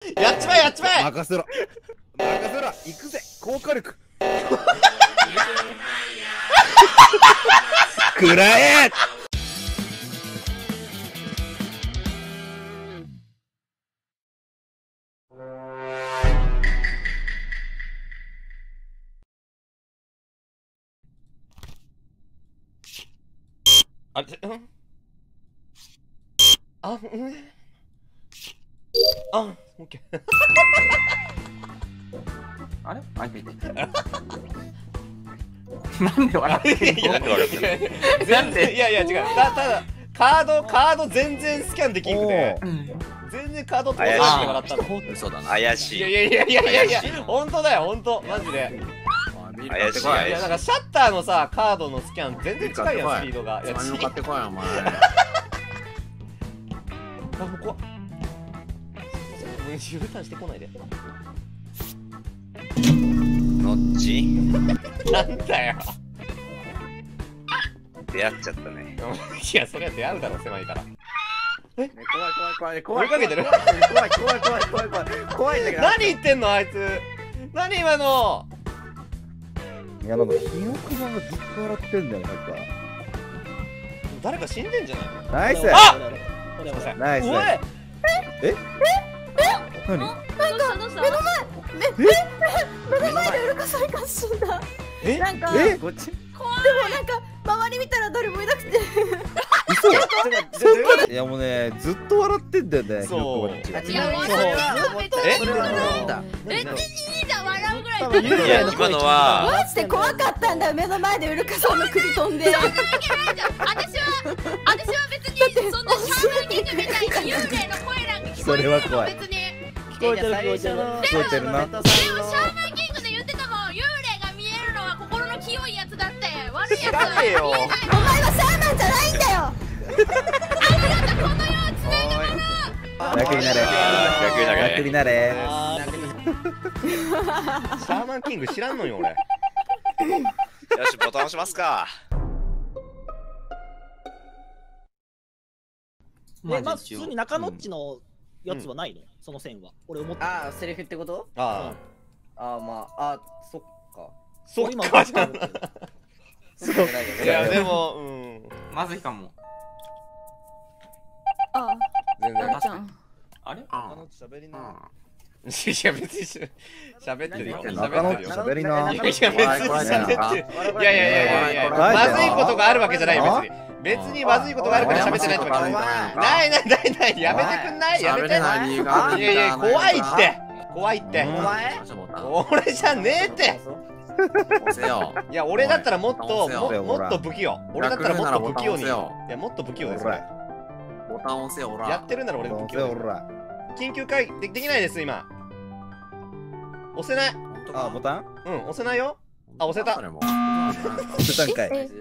やっちまえやっちまえ。 任せろ任せろ、行くぜ効果力くらえ。 あれ、うんあ、うんあ、オッケーあれあ、いていて。なんで笑ってんの？ なんで笑ってんの？全然、いやいや違う。ただカード全然スキャンできんくて、全然カード通らなくて笑ったの。 嘘だな。怪しい。 いやいやいやいやいやいや、本当だよ本当マジで。 怪しい。 いやなんかシャッターのさカードのスキャン全然近いやんスピードが。いや何も買ってこいお前。 あ、もう怖っ。U ターンしてこないで。 ノッチなんだよ。 出会っちゃったね。 いや、そりゃ出会うだろ、狭いから。 怖い怖い怖い怖い追いかけてる。 怖い怖い怖い怖い怖い怖いんだけど。 何言ってんのあいつ。何今の。 いやなんかひよこさんがずっと笑ってんだよなんか。 誰か死んでんじゃないの。 ナイス。 あこれこれ。 ナイス。 おい。 何？ なんか目の前でウルカさんが死んだ。なんかでもこっち。 なんか周り見たら誰もいなくて。 いやもうねずっと笑ってんだよね。 そういや笑う別にいいじゃん笑うぐらい。 いや今のはマジで怖かったんだよ目の前でウルカさんの首飛んで。 そんなわけないじゃん。私は別にそんなシャーマンキングみたいに幽霊の声なんか聞こえてるの別に。 聞こえてる聞こえてる。 聞こえてるな。 でもシャーマンキングで言ってたもん。幽霊が見えるのは心の清いやつだって。悪いやつは見えない。 お前はシャーマンじゃないんだよ。 楽になれ。楽になれ。 シャーマンキング知らんのよ俺。 よしボタン押しますか。 まず普通に中野っちのやつはないの？その線は。俺思った。 ああ、セリフってこと？ あああ、まあ、あ、そっか。 そっかじゃん。いやでもまずいかも。 あ全然。 ちゃん。 あれ？ 喋りな。 いや別に喋ってるよ。 中野喋りな。 いや別に喋ってる。いやいやいやいやまずいことがあるわけじゃない別に。別にまずいことがあるから喋ってないとかないないないやめてくんないやめて。いやいや怖いって怖いって。 お前？ 俺じゃねえって。いや俺だったらもっと不器用。俺だったらもっと不器用に。いやもっと不器用です。 ボタン押せよ、おら。 やってるなら俺不器用。緊急会議できないです今。押せない。 あ、ボタン？ うん、押せないよ。あ、押せた。 押せたんかい。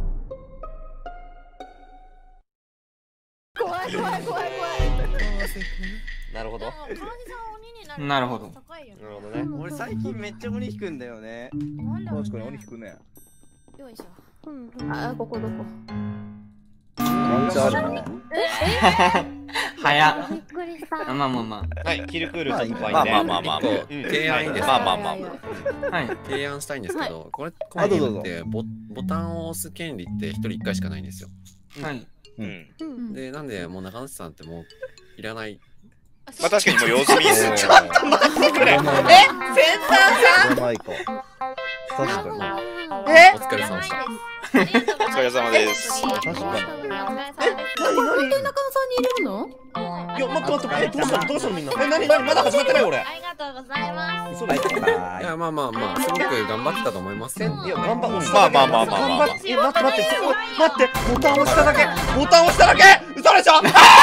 怖い怖い怖い怖い。 なるほど。 なるほど。 なるほどね。 俺最近めっちゃ鬼引くんだよね。 確かに鬼引くね。 よいしょ。あ、ここどこ？ ワンチャンあるな。 早っ。 びっくりした。 まあまあまはい、キルクールちょっとまあまあまあまあ提案いいですか。まあまあまあ。はい。 提案したいんですけど、これゲームってボタンを押す権利って一人一回しかないんですよ。 はい。 でなんでもう中西さんってもういらない。 まあ確かにもう様子見すんじゃん。 待ってくれ。先端さん。 マイコ。確かに。 お疲れ様でした。 お疲れ様です。 確かに。 本当に中野さんに入れるの？ いや、待ってどうしたのみんな。何まだ始まってない俺。 ありがとうございます。 そうです。 いやまあまあまあすごく頑張ってたと思います。 いや頑張って。 まあまあまあまあまあ。 待って待ってボタン押しただけ。嘘でしょ。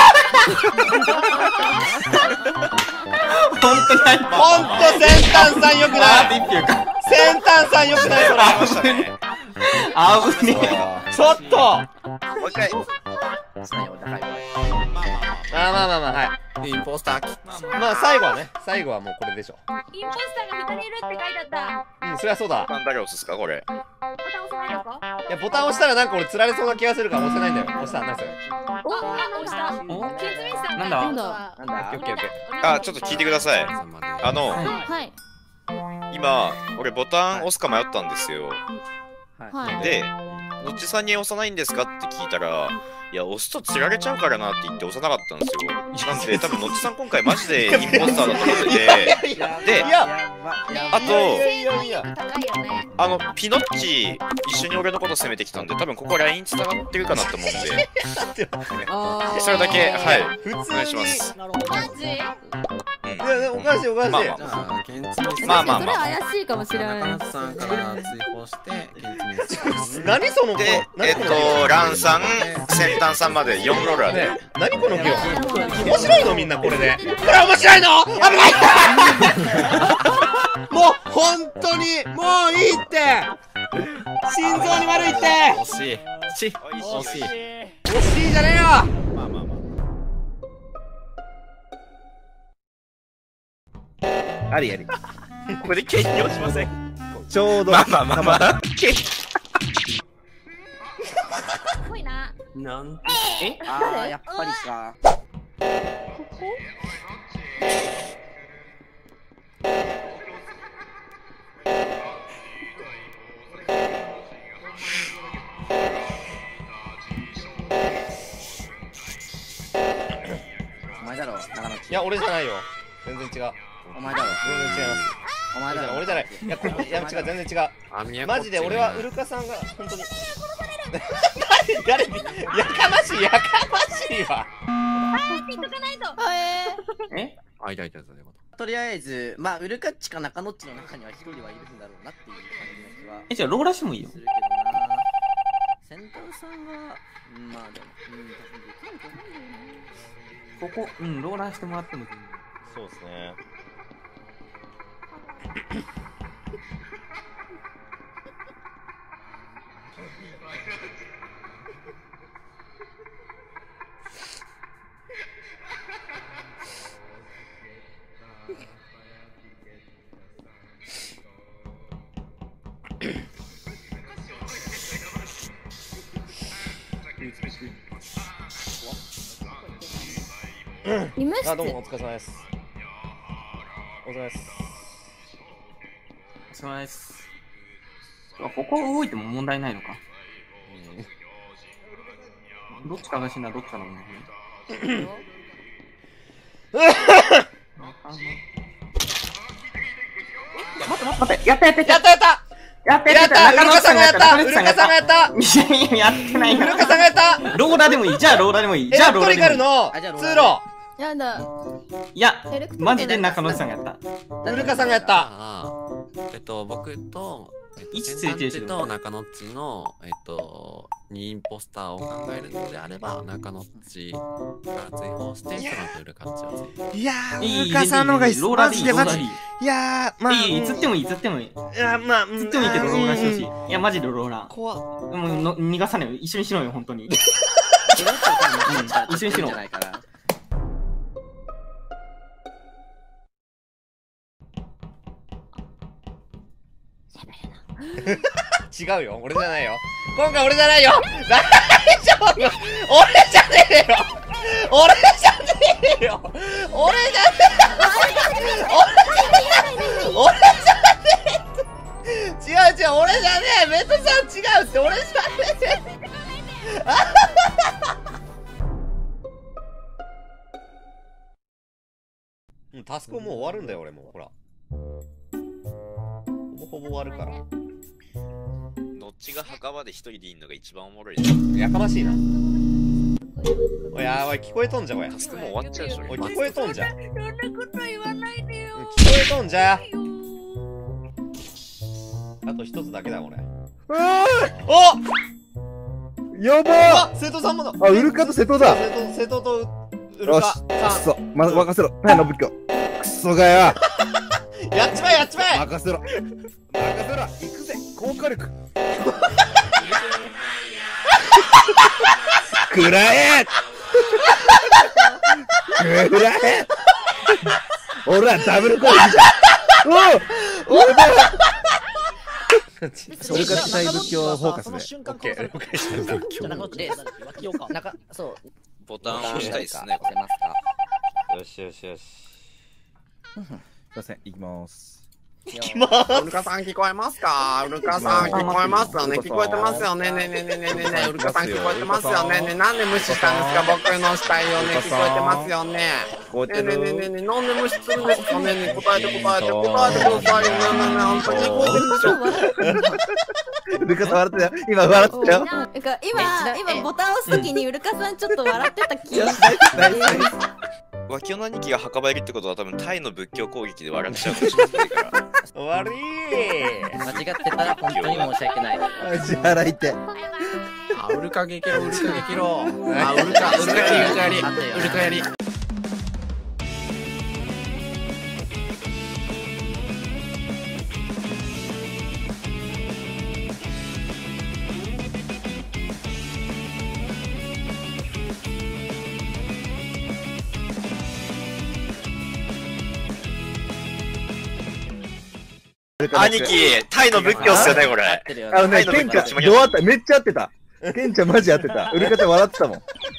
本当先端さんよくない。先端さんよくないそれ。 危ねえ。 ちょっと。 もう一回。 ああ、まあまあまあ、はい。 インポスター。 まあ最後はね、最後はもうこれでしょ。 インポスターが2人いるって書いてあった。 うん、そりゃそうだ。 誰押すっすかこれ。 ボタン押せないのか？ いや、ボタン押したらなんか俺釣られそうな気がするから押せないんだよ。押した、なんそれ。 お、押した。ケンツミさんなんだなんだオッケーオッケあ、ちょっと聞いてください。 はい今、俺ボタン押すか迷ったんですよ。 はい。 で、のっちさんに押さないんですかって聞いたら、いや、押すと釣られちゃうからなって言って押さなかったんですよ。なんで、多分のっちさん今回マジでインポスターだと思ってて、で、あと、ピノッチ、一緒に俺のこと攻めてきたんで、多分ここ LINE 繋がってるかなと思うんで、それだけ、はい、お願いします。 マジ？ いや、おかしいおかしい。 まあまあまあ。 それ怪しいかもしれない。 中野さんから追放して、 何その子。 で、ランさん、先端さんまで4ローラーで。 何この子。面白いのみんなこれで。これ面白いの？危ない。もう本当にもういいって。心臓に悪いって。 惜しい。惜しい。 惜しいじゃねえよ。 まあまあまあ。 ありあり。 これで兼用しません。 ちょうど。 まあまあまあまあ。 すごいな。 なんああ、やっぱりか。お前だろ、中野。 いや、俺じゃないよ。全然違う。 お前だろ。 全然違います。 お前だろ。 俺じゃない。いや、違う、全然違う。マジで俺はウルカさんが本当に。誰やかましいわ。 ピッとかないと。 え？ あ、いた。 とりあえず、まあ、ウルカッチか中野っちの中には一人はいるんだろうなっていう感じの気は。 じゃあローラしてもいいよ。 するけどな。センターさんが、まあでも、多分できないと思うんだよね。 ここ、ローラーしてもらってもいい。 そうですね。あ、どうもお疲れ様です。お疲れ様です。 お疲れ様です。ここ動いても問題ないのか。どっちかが死んだらどっちかの問題。待って、やったウルカさんがやった。いや、やってないから。 ウルカさんがやった。 ローラでもいい。じゃあローラでもいい。 エレクトリカルの通路。 やだ。 いや、マジで中野さんがやった。 ウルカさんがやった。 僕と、 位置ついてるしと中野っちの、2インポスターを考えるのであれば、中野っちから追放して、その後ウルカッチを追放。 いやー、ウルカさんの方がいい。マジでマジ。いやー、まあ。 いい、釣ってもいい。いや、まあ、釣ってもいいけど、ローラしてほしい。いや、マジでローラ。 怖っ。 もう、逃がさないよ。一緒にしろよ、本当に。一緒にしろ。違うよ、俺じゃないよ。今回俺じゃないよ。大丈夫。俺じゃねえよ。俺じゃねえよ。違う、俺じゃねえ。メトさん違うって、俺じゃねえ。タスクもう終わるんだよ、俺も。ほら。ほぼ終わるから。 のっちが墓場で一人でいんのが一番おもろいです。 やかましいな。おい、聞こえとんじゃ、これ。 タスクもう終わっちゃうでしょ。 おい、聞こえとんじゃ。 そんなこと言わないでよ。 聞こえとんじゃ。あと一つだけだ、これ。おやばー瀬戸さんもだ。 あ、ウルカと瀬戸だ。 瀬戸とウルカさん。 くそ、任せろ。はい、信彦。くそがよ。 やっちまえ任せろ。行くぜ、効果力。くらえ俺らダブルコールじゃん。それから大仏教フォーカスで。 オッケー。 そう。 ボタンを押したいですね。 よしよしよし。 すいません、行きます。 行きます。 ウルカさん聞こえますか？ウルカさん聞こえますよね。聞こえてますよね。ねねねねねね。ウルカさん聞こえてますよね。ね、なんで無視したんですか？僕の死体をね、聞こえてますよね。ねねねねね、なんで無視するんですかね。ね、答えてくださいよ。ねねね、本当に聞こえてるでしょ。 ウルカさん笑ってたよ。今笑ってたよ。 今ボタン押すときにウルカさんちょっと笑ってた気がす脇の兄貴が墓場入りってことは多分タイの仏教攻撃で笑っちゃうかもしれないから。 悪い。 間違ってたら本当に申し訳ない。 支払いて。 あ、ウルカゲケロ、ウルカゲケロ。あ、ウルカやり。ウルカやり。 兄貴、タイの仏教っすよね、これ。 ケンちゃん、めっちゃ合ってた。ケンちゃんマジ合ってた。ウルカちゃん笑ってたもん。